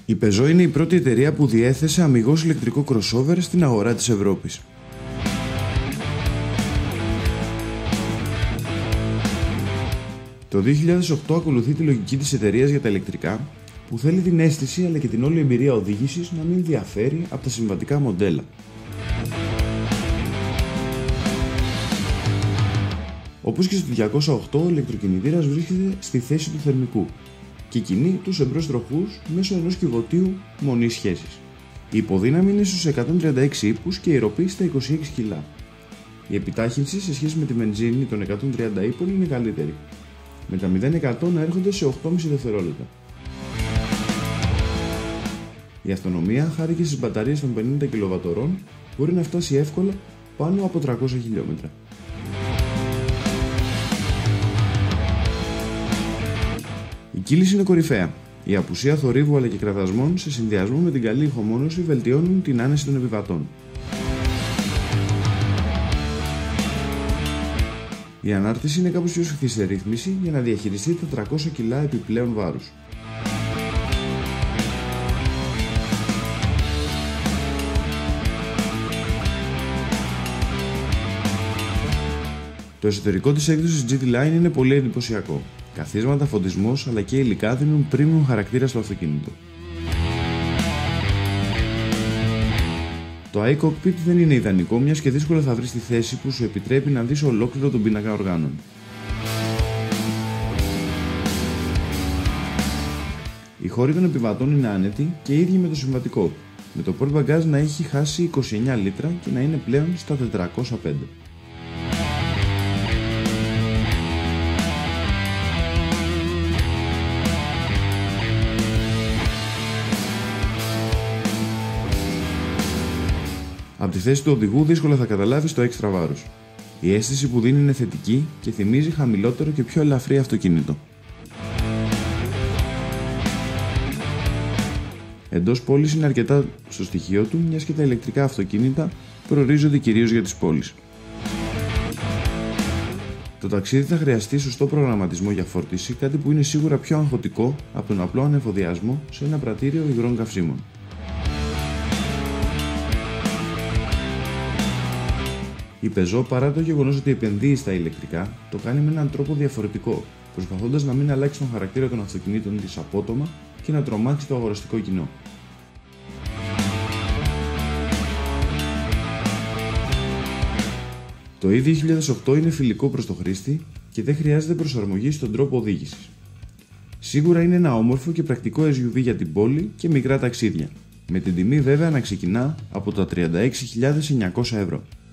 Η Peugeot είναι η πρώτη εταιρεία που διέθεσε αμιγώς ηλεκτρικό crossover στην αγορά της Ευρώπης. Το 2008 ακολουθεί τη λογική της εταιρείας για τα ηλεκτρικά, που θέλει την αίσθηση αλλά και την όλη εμπειρία οδήγησης να μην διαφέρει από τα συμβατικά μοντέλα. Όπως και στο 208, ο ηλεκτροκινητήρας βρίσκεται στη θέση του θερμικού και κινεί τους εμπρός τροχούς μέσω ενός κυβωτίου μονής σχέσης. Η υποδύναμη είναι στους 136 ύπους και η ροπή στα 26 κιλά. Η επιτάχυνση σε σχέση με τη βενζίνη των 130 ύπων είναι καλύτερη, με τα 0% να έρχονται σε 8,5 δευτερόλεπτα. Η αυτονομία, χάρη και στις μπαταρίες των 50 kWh, μπορεί να φτάσει εύκολα πάνω από 300 χιλιόμετρα. Η κύληση είναι κορυφαία. Η απουσία θορύβου αλλά και κραδασμών σε συνδυασμό με την καλή ηχομόνωση βελτιώνουν την άνεση των επιβατών. Η ανάρτηση είναι κάπως πιο σφιχτή σε ρύθμιση για να διαχειριστεί τα 300 κιλά επιπλέον βάρους. Το εσωτερικό της έκδοσης GT Line είναι πολύ εντυπωσιακό. Καθίσματα, φωτισμός αλλά και υλικά δίνουν premium χαρακτήρα στο αυτοκίνητο. Το iCockpit δεν είναι ιδανικό, μιας και δύσκολα θα βρεις τη θέση που σου επιτρέπει να δεις ολόκληρο τον πίνακα οργάνων. Οι χώροι των επιβατών είναι άνετοι και ίδιοι με το συμβατικό, με το port bagage να έχει χάσει 29 λίτρα και να είναι πλέον στα 405. Από τη θέση του οδηγού δύσκολα θα καταλάβεις το έξτρα βάρος. Η αίσθηση που δίνει είναι θετική και θυμίζει χαμηλότερο και πιο ελαφρύ αυτοκίνητο. Εντός πόλης είναι αρκετά στο στοιχείο του, μιας και τα ηλεκτρικά αυτοκίνητα προορίζονται κυρίως για τις πόλεις. Το ταξίδι θα χρειαστεί σωστό προγραμματισμό για φόρτιση, κάτι που είναι σίγουρα πιο αγχωτικό από τον απλό ανεφοδιασμό σε ένα πρατήριο υγρών καυσίμων. Η Peugeot, παρά το γεγονός ότι επενδύει στα ηλεκτρικά, το κάνει με έναν τρόπο διαφορετικό, προσπαθώντας να μην αλλάξει τον χαρακτήρα των αυτοκινήτων της απότομα και να τρομάξει το αγοραστικό κοινό. Το E2008 είναι φιλικό προς το χρήστη και δεν χρειάζεται προσαρμογή στον τρόπο οδήγησης. Σίγουρα είναι ένα όμορφο και πρακτικό SUV για την πόλη και μικρά ταξίδια, με την τιμή βέβαια να ξεκινά από τα 36.900 ευρώ.